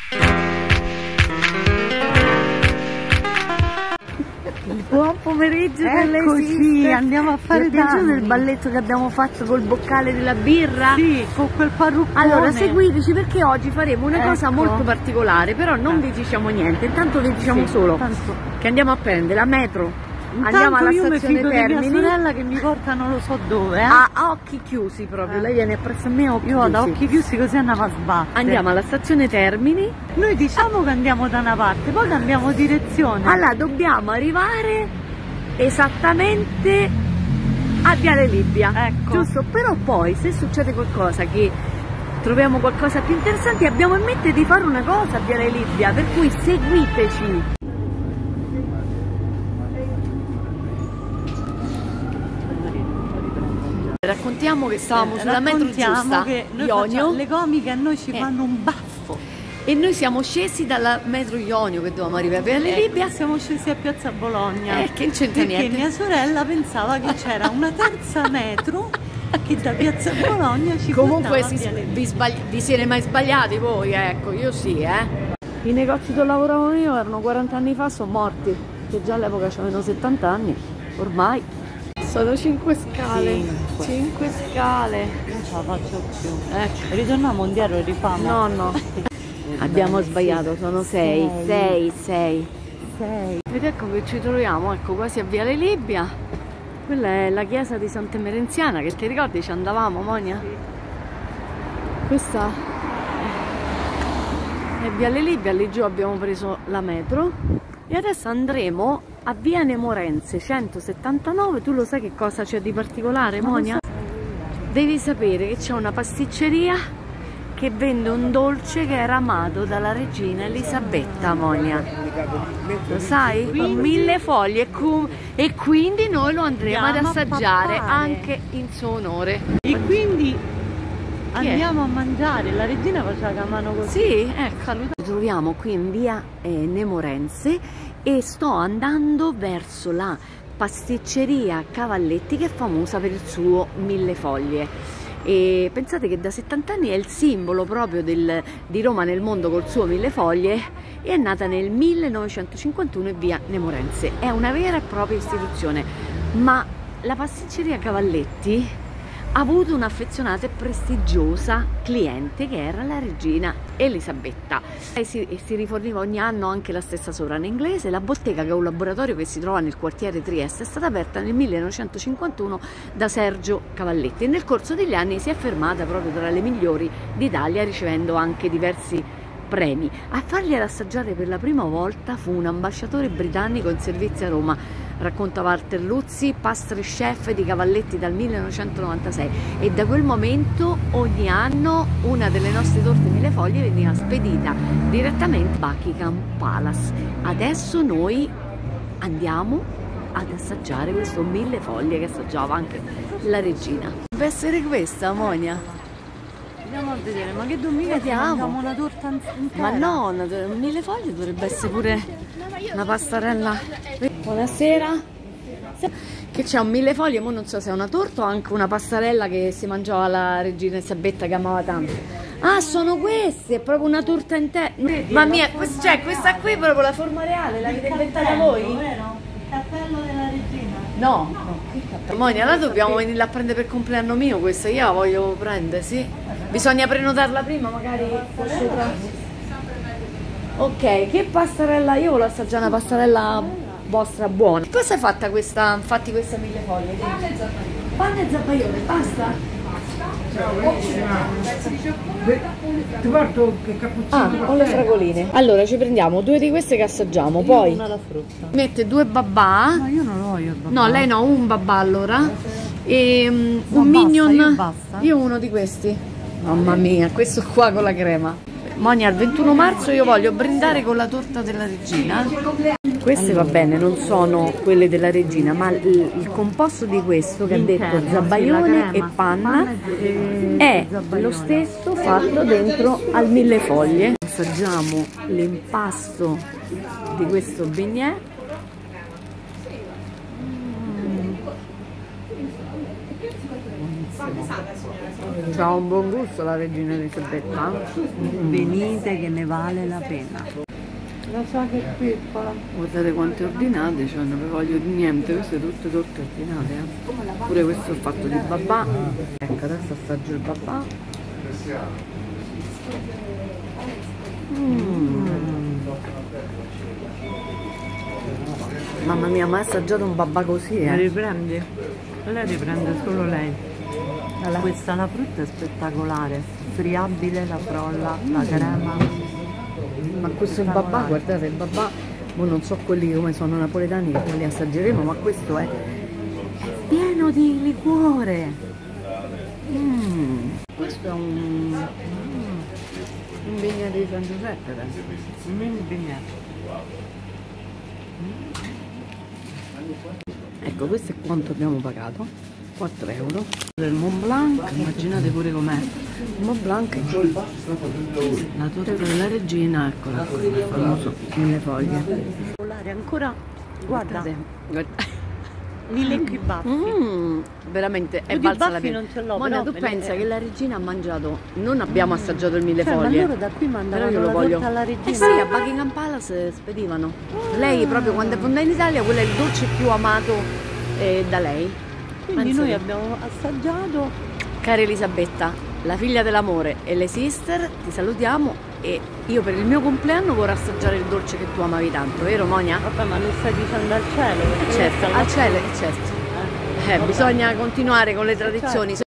Buon pomeriggio, eccoci, andiamo a fare Ti è piaciuto il balletto che abbiamo fatto col boccale della birra? Sì, con quel parruccone. Allora seguiteci perché oggi faremo una cosa Ecco. molto particolare, però non vi diciamo niente, intanto vi diciamo Sì, solo tanto. che andiamo a prendere la metro. Intanto Andiamo alla io mi stazione fido di mia Termini sorella che mi porta non lo so dove, a occhi chiusi proprio, lei viene presso a me a occhi Io chiusi. vado a occhi chiusi così andiamo a sbattere. Andiamo alla stazione Termini. Noi diciamo che andiamo da una parte, poi cambiamo direzione. Allora dobbiamo arrivare esattamente a Viale Libia, Ecco. giusto? Però poi se succede qualcosa che troviamo qualcosa più interessante abbiamo in mente di fare una cosa a Viale Libia, per cui seguiteci. Raccontiamo che stavamo sulla metro giusta, che noi Ionio, le comiche a noi ci fanno un baffo. e noi siamo scesi dalla metro Ionio che dovevamo arrivare a Viale Libia. Siamo scesi a Piazza Bologna. Che non c'entra perché niente. mia sorella pensava che c'era una terza metro che da Piazza Bologna ci Comunque portava a Viale vi siete mai sbagliati voi? Ecco, io sì, I negozi dove lavoravo io erano 40 anni fa, sono morti, che già all'epoca avevano 70 anni, ormai. Sono 5 scale, 5 scale. Non ce la faccio più. Ecco. Ritorniamo un diario e rifamo. No. Abbiamo sbagliato, sono 6. Ed ecco che ci troviamo, ecco, quasi a Viale Libia. Quella è la chiesa di Santa Emerenziana, che ti ricordi ci andavamo, Monia? Sì. Questa è Viale Libia, lì giù abbiamo preso la metro e adesso andremo a Via Nemorense 179. Tu lo sai che cosa c'è di particolare, Monia? Devi sapere che c'è una pasticceria che vende un dolce che era amato dalla regina Elisabetta, Monia. Lo sai? Con 1000 foglie e quindi noi lo andremo ad assaggiare anche in suo onore. E quindi Chi è? andiamo a mangiare. La regina faceva la mano così. Sì, ecco. Ci troviamo qui in via Nemorense e sto andando verso la pasticceria Cavalletti, che è famosa per il suo 1000 foglie. E pensate che da 70 anni è il simbolo proprio di Roma nel mondo col suo 1000 foglie, e è nata nel 1951 in via Nemorense. È una vera e propria istituzione, ma la pasticceria Cavalletti ha avuto un'affezionata e prestigiosa cliente che era la regina Elisabetta e si riforniva ogni anno anche la stessa sovrana inglese. La bottega, che è un laboratorio che si trova nel quartiere Trieste, è stata aperta nel 1951 da Sergio Cavalletti e nel corso degli anni si è affermata proprio tra le migliori d'Italia, ricevendo anche diversi premi. A fargliela assaggiare per la prima volta fu un ambasciatore britannico in servizio a Roma, racconta Walter Luzzi, pastry chef di Cavalletti dal 1996, e da quel momento ogni anno una delle nostre torte 1000 foglie veniva spedita direttamente a Buckingham Palace. Adesso noi andiamo ad assaggiare questo 1000 foglie che assaggiava anche la regina. Deve essere questa, Monia? Andiamo a vedere, ma che domenica Vediamo. mangiamo una torta intera? Ma no, 1000 foglie dovrebbe essere pure una pastarella. Buonasera. Che c'è un 1000 foglie, ma non so se è una torta o anche una pastarella che si mangiava la regina Elisabetta, che amava tanto. Ah, sono queste, è proprio una torta intera. Ma mia, cioè questa qui è proprio la forma reale, l'avete inventata voi? Vero? Il cappello della regina. No, che cappello. Monia, la dobbiamo venire a prendere per compleanno mio questa, io la voglio prendere, sì. Bisogna prenotarla prima, magari ok, che pastarella? Io volevo assaggiare una pastarella vostra buona. Cosa è fatta questa, infatti, questa 1000 foglie? Panna e zabaione, basta? Ti porto che cappuccino? Con le fragoline. Allora ci prendiamo 2 di queste che assaggiamo, poi Una alla frutta. mette 2 babà. Ma io non lo voglio il babà. No, lei no, un babà allora. E un basta, minion. io basta. Io uno di questi. Mamma mia, questo qua con la crema. Monia, il 21 marzo io voglio brindare con la torta della regina. Queste va bene, non sono quelle della regina, ma il composto di questo che ha detto zabaione e panna è lo stesso fatto dentro al 1000 foglie. Assaggiamo l'impasto di questo beignet. c'ha un buon gusto la regina Elisabetta. Venite che ne vale la pena. La sa che è piccola. Guardate quante ordinate, cioè non vi voglio di niente, queste tutte torte ordinate. Pure questo è fatto di babà. Ecco, adesso assaggio il babà. Mamma mia, mai assaggiato un babà così, La riprendi? Lei riprende solo lei. Questa la frutta è spettacolare, friabile la frolla, la crema. Ma questo è il babà, guardate il babà, non so quelli come sono napoletani che poi li assaggeremo, ma questo è pieno di liquore. Questo è un vigna di San Giuseppe, penso. Ecco, questo è quanto abbiamo pagato, 4 euro. Del Mont Blanc, immaginate pure com'è. Il Mont Blanc, la torta della regina, eccola qui, il famoso 1000 foglie. Ancora, guarda, Guardate. li lecco i baffi. Veramente è Io di valsa la baffi pena. non ce l'ho, Mona, però tu me pensa le- che la regina ha mangiato, non abbiamo assaggiato il 1000 Cioè, ma foglie. loro da qui Però mandavano io lo la voglio. torta alla regina. Eh sì, a Buckingham Palace spedivano. Lei proprio quando è venuta in Italia, quello è il dolce più amato da lei. Quindi Pensa noi che- abbiamo assaggiato. Cara Elisabetta, la figlia dell'amore e le sister, ti salutiamo e io per il mio compleanno vorrò assaggiare il dolce che tu amavi tanto, vero Monia? Vabbè, ma lo stai dicendo al cielo? Perché Certo, questa è la- al cielo, certo. Vabbè. Bisogna continuare con le tradizioni.